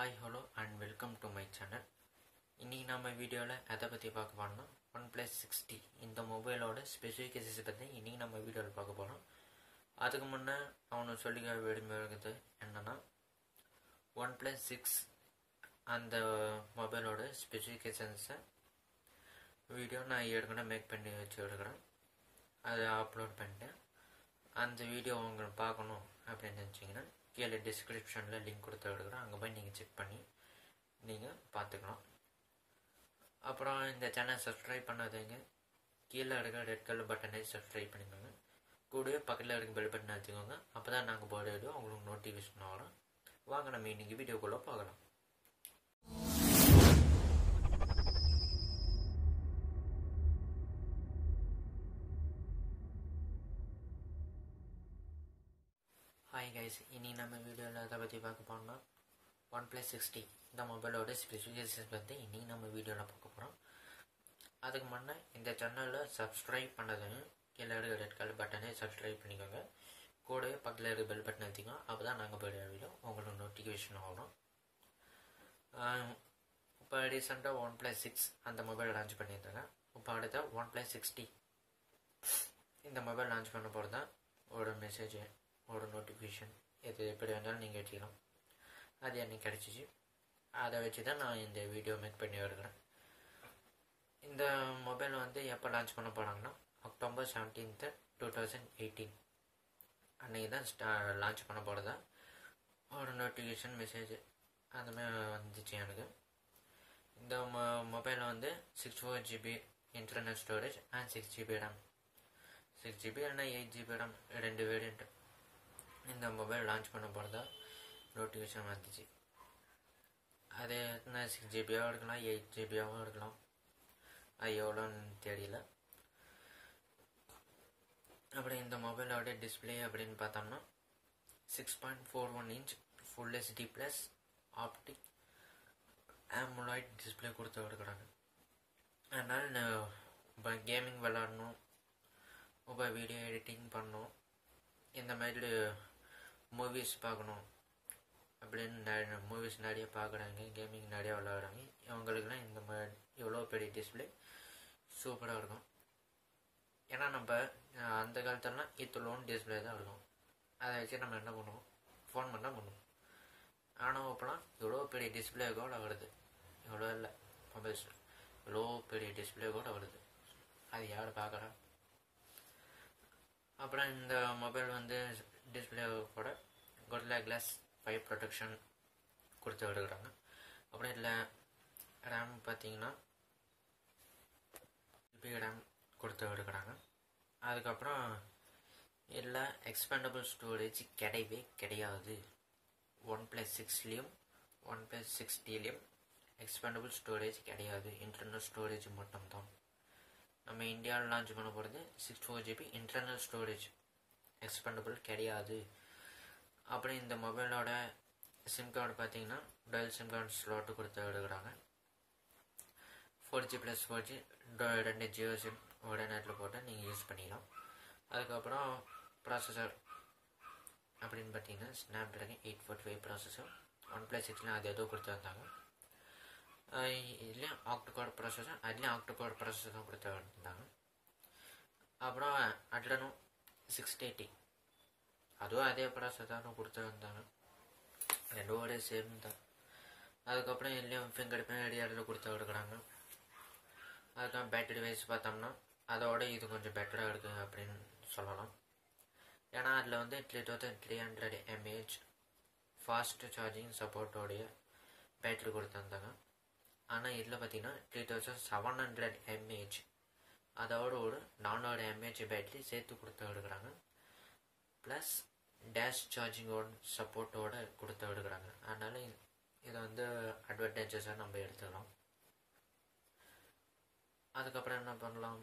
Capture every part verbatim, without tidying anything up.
Hi, hello and welcome to my channel. இன்னைக்கு நம்ம வீடியோவில் எதை பற்றி பார்க்க போறோம்னா ஒன் ப்ளஸ் சிக்ஸ்டி இந்த மொபைலோட ஸ்பெசிஃபிகேஷன்ஸ் பற்றி இன்னைக்கு நம்ம வீடியோவில் பார்க்க போகிறோம். அதுக்கு முன்னே அவனு சொல்லிக்க விரும்புகிறது என்னென்னா ஒன் ப்ளஸ் சிக்ஸ் அந்த மொபைலோட ஸ்பெசிஃபிகேஷன்ஸை வீடியோ நான் ஏற்கனவே மேக் பண்ணி வச்சு எடுக்கிறேன். அதை அப்லோட் பண்ணிட்டேன். அந்த வீடியோ உங்களுக்கு பார்க்கணும் அப்படின்னு நினச்சிங்கன்னா கீழே டிஸ்கிரிப்ஷனில் லிங்க் கொடுத்து எடுக்கிறேன். அங்கே போய் நீங்கள் செக் பண்ணி நீங்கள் பார்த்துக்கலாம். அப்புறம் இந்த சேனல் சப்ஸ்கிரைப் பண்ணாதீங்க. கீழே இருக்க ரெட் கலர் பட்டனை சப்ஸ்கிரைப் பண்ணிக்கோங்க. கூடவே பக்கத்தில் இருக்க பெல் பட்டன் வச்சுக்கோங்க. அப்போ தான் நாங்கள் போகிற வீடியோ உங்களுக்கு நோட்டிஃபிகேஷன் வரும். வாங்க நம்ம இன்றைக்கி வீடியோக்குள்ளே பார்க்கலாம். ஹாய் கைஸ், இனி நம்ம வீடியோவில் அதை பற்றி பார்க்க போனோம்னா ஒன் ப்ளஸ் சிக்ஸ்டி இந்த மொபைலோட ஸ்பெசிஃபிகேஷன்ஸ் பற்றி இன்றைக்கி நம்ம வீடியோவில் பார்க்க போகிறோம். அதுக்கு முன்னே இந்த சேனலில் சப்ஸ்கிரைப் பண்ணதையும் கீழே இருக்க ரெட் கலர் பட்டனே சப்ஸ்கிரைப் பண்ணிக்கோங்க. கூடவே பக்கத்தில் இருக்க பெல் பட்டன் வச்சுக்கோங்க. அப்போ தான் நாங்கள் போய்ட வீடியோ உங்களுக்கு நோட்டிஃபிகேஷன் வரும். இப்போ ரீசெண்டாக ஒன் ப்ளஸ் சிக்ஸ் அந்த மொபைல் லான்ச் பண்ணியிருந்தாங்க. இப்போ அடுத்த ஒன் ப்ளஸ் சிக்ஸ்டி இந்த மொபைல் லான்ச் பண்ண போகிறது தான் ஒரு மெசேஜ், ஒரு நோட்டிஃபிகேஷன், எது எப்படி வேணாலும் நீங்கள் எடுத்துக்கலாம். அது எனக்கு கிடச்சிச்சு. அதை வச்சு தான் நான் இந்த வீடியோ மேக் பண்ணி வருகிறேன். இந்த மொபைல் வந்து எப்போ லான்ச் பண்ண போகிறாங்கன்னா October seventeenth two thousand eighteen அன்றைக்கி தான் ஸ்டா லான்ச் பண்ண போகிறதா ஒரு நோட்டிஃபிகேஷன் மெசேஜ் அந்தமாதிரி வந்துச்சு எனக்கு. இந்த மொ மொபைல் வந்து six four GB internal storage and six GB RAM six GB இல்லைனா எயிட் ஜிபி ரேம் ரெண்டு வேரியண்ட் இந்த மொபைல் லான்ச் பண்ண போகிறதா நோட்டிஃபிகேஷன் வந்துச்சு. அது என்ன சிக்ஸ் ஜிபியாகவும் இருக்கலாம், எயிட் ஜிபியாகவும் இருக்கலாம். அது எவ்வளோன்னு தெரியல. அப்படி இந்த மொபைலோட டிஸ்பிளே அப்படின்னு பார்த்தோம்னா six point four one inch full HD plus optic AMOLED display கொடுத்து எடுக்கிறாங்க. அதனால் இப்போ கேமிங் விளாடணும், இப்போ வீடியோ எடிட்டிங் பண்ணணும், இந்த மாதிரி மூவிஸ் பார்க்கணும் அப்படின்னு நிறைய மூவிஸ் நிறைய பார்க்குறாங்க, கேமிங் நிறையா விளாட்றாங்க. இவங்களுக்குலாம் இந்த மாதிரி எவ்வளோ பெரிய டிஸ்பிளே சூப்பராக இருக்கும். ஏன்னா நம்ம அந்த காலத்துலலாம் இத்தலோன் டிஸ்பிளே தான் இருக்கும். அதை வச்சு நம்ம என்ன பண்ணுவோம், ஃபோன் பண்ணால் பண்ணுவோம். ஆனால் இப்போலாம் எவ்வளோ பெரிய டிஸ்பிளே கூட வருது. எவ்வளோ இல்லை மொபைல்ஸ் எவ்வளோ பெரிய டிஸ்பிளே கூட வருது. அது யார் பார்க்குறா? அப்புறம் இந்த மொபைல் வந்து டிஸ்பிளே கூட கொரில்லா கிளாஸ் ஃபைவ் ப்ரொடெக்ஷன் கொடுத்து எடுக்கிறாங்க. அப்புறம் இதில் ரேம் பார்த்தீங்கன்னா ஜிபி ரேம் கொடுத்து எடுக்கிறாங்க. அதுக்கப்புறம் இதில் எக்ஸ்பேண்டபிள் ஸ்டோரேஜ் கிடையவே கிடையாது. ஒன் ப்ளஸ் சிக்ஸ்லேயும் ஒன் ப்ளஸ் சிக்ஸ்டிலையும் எக்ஸ்பேண்டபிள் ஸ்டோரேஜ் கிடையாது. இன்டர்னல் ஸ்டோரேஜ் மட்டும்தான். நம்ம இந்தியாவில் லான்ச் பண்ண போகிறது six four GB internal storage, expandable கிடையாது. அப்புறம் இந்த மொபைலோட சிம் கார்டு பார்த்தீங்கன்னா டல் சிம் கார்டு ஸ்லாட்டு கொடுத்து எடுக்கிறாங்க. Four G plus four G ரெண்டு ஜியோ சிம் ஒரே நேரத்தில் போட்டு நீங்கள் யூஸ் பண்ணிக்கலாம். அதுக்கப்புறம் ப்ராசஸர் அப்படின்னு பார்த்தீங்கன்னா snapdragon eight forty five processor. One plus சிக்ஸ்லாம் அது எதோ கொடுத்து வந்தாங்க. இதுலேயும் ஆக்டோகோர் ப்ராசஸர், அதுலேயும் ஆக்டோகோர் ப்ராசஸர் தான் கொடுத்து வந்தாங்க. அப்புறம் அட்லனோ சிக்ஸ் எயிட்டி அதுவும் அதே ப்ராசஸர் தான் கொடுத்து வந்தாங்க. ரெண்டும் ஒரே சேம் தான். அதுக்கப்புறம் இதுலேயும் ஃபிங்கர் பிரிண்ட் ரெடியாரில் கொடுத்து எடுக்கிறாங்க. அதுக்கப்புறம் பேட்டரி வைஸ் பார்த்தோம்னா அதோட இது கொஞ்சம் பெட்டராக இருக்குது அப்படின்னு சொல்லலாம். ஏன்னா அதில் வந்து three thousand three hundred mAh fast charging சப்போர்ட்டோடைய பேட்டரி கொடுத்து வந்தாங்க. ஆனால் இதில் பார்த்தீங்கன்னா three thousand seven hundred mAh அதோட ஒரு நானூறு எம்ஏஹெச் பேட்டரி சேர்த்து கொடுத்து எடுக்கிறாங்க. ப்ளஸ் டேஷ் சார்ஜிங்கோட சப்போர்ட்டோடு கொடுத்து எடுக்கிறாங்க. அதனால் இதை வந்து அட்வான்டேஜஸாக நம்ம எடுத்துக்கலாம். அதுக்கப்புறம் என்ன பண்ணலாம்,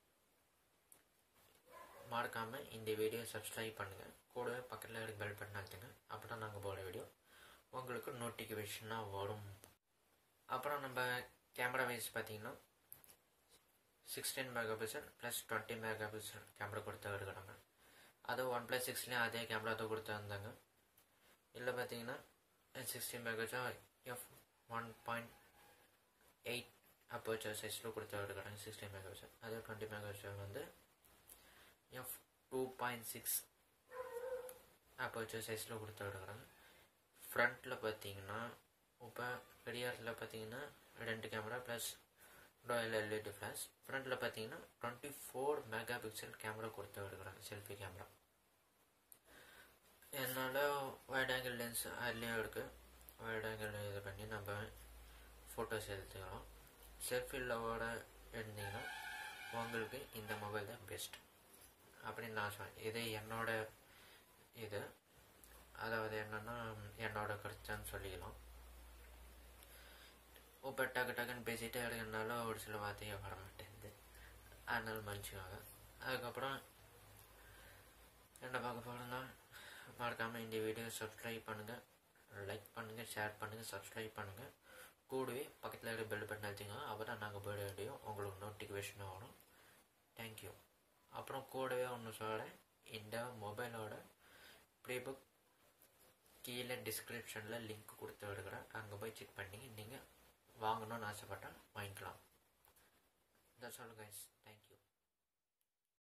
மறக்காமல் இந்த வீடியோ சப்ஸ்கிரைப் பண்ணுங்கள். கூடவே பக்கத்தில் இருக்க பெல் பட்டன் அழுத்துங்க. அப்போ தான் நாங்கள் போகிற வீடியோ உங்களுக்கு நோட்டிஃபிகேஷனாக வரும். அப்புறம் நம்ம கேமரா வைஸ் பார்த்தீங்கன்னா sixteen mega pixel plus twenty mega pixel camera கொடுத்து எடுக்கிறாங்க. அதுவும் ஒன் ப்ளஸ் சிக்ஸ்லேயும் அதே கேமரா தான் கொடுத்து வந்தாங்க. இதில் பார்த்தீங்கன்னா sixty megapixel F one point eight aperture சைஸில் கொடுத்து எடுக்கிறாங்க சிக்ஸ்டி மெகாபிக்சல். அதே டுவெண்ட்டி மெகாபிக்சல் வந்து F two point six aperture சைஸில் கொடுத்து எடுக்கிறாங்க. ஃப்ரண்ட்டில் பார்த்தீங்கன்னா இப்போ கடிகாரத்தில் பார்த்தீங்கன்னா ரெண்டு camera plus dual LED flash. ஃப்ரண்ட்டில் பார்த்தீங்கன்னா twenty four mega pixel camera கொடுத்து எடுக்கிறாங்க செல்ஃபி கேமரா. என்னால் வைட் ஆங்கிள் லென்ஸ் அதுலேயும் இருக்குது. வைட் ஆங்கிள் இது பண்ணி நம்ம ஃபோட்டோஸ் எடுத்துக்கிறோம். செல்ஃபிலோட எடுத்தீங்கன்னா உங்களுக்கு இந்த மொபைல் தான் பெஸ்ட் அப்படின்னு நான் சொன்னேன். இது என்னோட இது அதாவது என்னென்னா என்னோட கருத்தான்னு சொல்லிக்கலாம். இப்போ டக்கு டக்குன்னு பேசிகிட்டே எடுக்கிறதுனால ஒரு சில வார்த்தையை வர மாட்டேங்குது, அதனால மன்னிச்சுக்காங்க. அதுக்கப்புறம் என்ன பார்க்க போகிறோன்னா மறக்காமல் இந்த வீடியோ சப்ஸ்கிரைப் பண்ணுங்கள், லைக் பண்ணுங்கள், ஷேர் பண்ணுங்கள், சப்ஸ்கிரைப் பண்ணுங்கள். கூடவே பக்கத்தில் இருக்கிற பெல் பட்டன் அழுத்திங்க, அப்போ தான் நாங்கள் போய்ட வீடியோ உங்களுக்கு நோட்டிஃபிகேஷன் வரும். தேங்க்யூ. அப்புறம் கூடவே ஒன்று சொல்கிறேன், இந்த மொபைலோட ப்ரீபுக் கீழே டிஸ்கிரிப்ஷனில் லிங்க் கொடுத்து விடுக்கிறேன். அங்கே போய் செக் பண்ணி நீங்கள் வாங்கணும்னு ஆசைப்பட்டால் வாங்கிக்கலாம். That's all guys. தேங்க்யூ.